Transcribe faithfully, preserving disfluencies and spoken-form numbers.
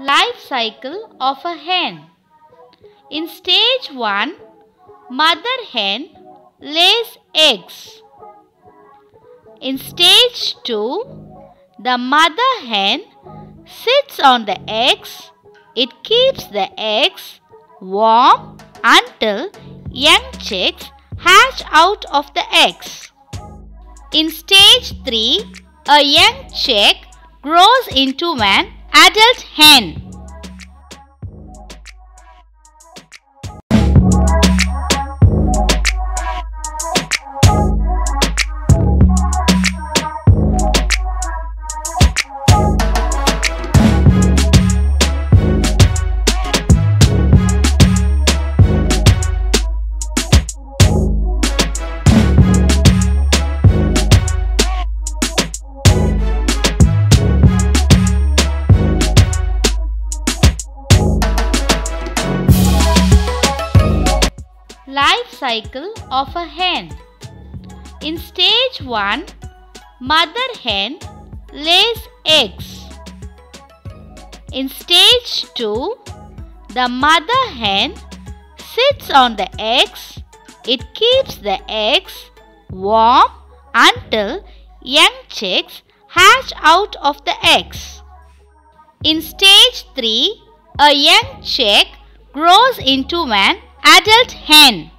Life cycle of a hen. In stage one, mother hen lays eggs. In stage two, the mother hen sits on the eggs. It keeps the eggs warm until young chicks hatch out of the eggs. In stage three, a young chick grows into an adult hen. Life cycle of a hen. In stage one, mother hen lays eggs. In stage two, the mother hen sits on the eggs. It keeps the eggs warm until young chicks hatch out of the eggs. In stage three, a young chick grows into an adult hen.